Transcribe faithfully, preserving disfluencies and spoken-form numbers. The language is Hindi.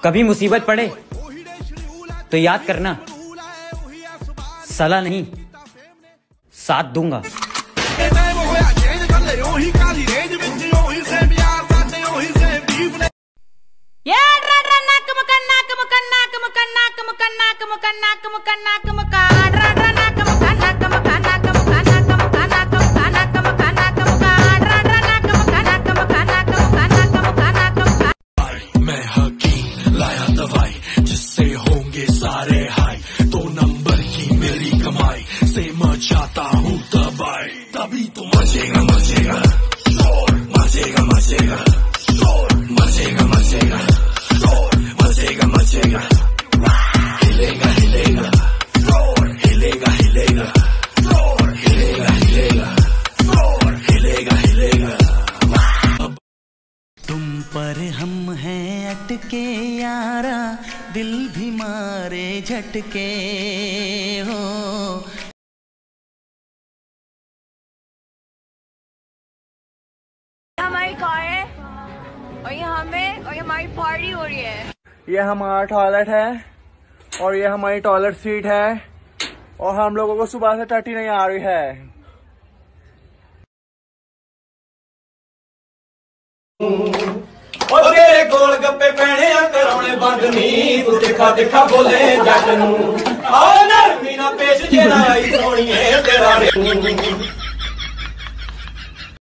कभी मुसीबत पड़े तो याद करना, सलाह नहीं साथ दूंगा। मैं हकीम लाया दवाई जिससे होंगे सारे हाई, दो नंबर की मेरी कमाई से मचाता हूँ दबाई, तभी तो मचेगा मचेगा शोर, मचेगा मचेगा शोर, मचेगा मचेगा शोर, मचेगा मचेगा हिलेगा हिलेगा शोर, हिलेगा हिलेगा शोर, हिलेगा हिलेगा शोर, हिलेगा हिलेगा। तुम पर हम हैं अटके यारा, दिल भी मारे झटके हो। हमारी कार है और ये हमें और ये हमारी पार्टी हो रही है। ये हमारा टॉयलेट है और ये हमारी टॉयलेट सीट है और हम लोगों को सुबह से टट्टी नहीं आ रही है। और तेरे गोल गप्पे पैने कराने बंद नी, तू दिखा दिखा बोले जट नू, आ नरमी ना पेश जेना आई सोनी है तेरा।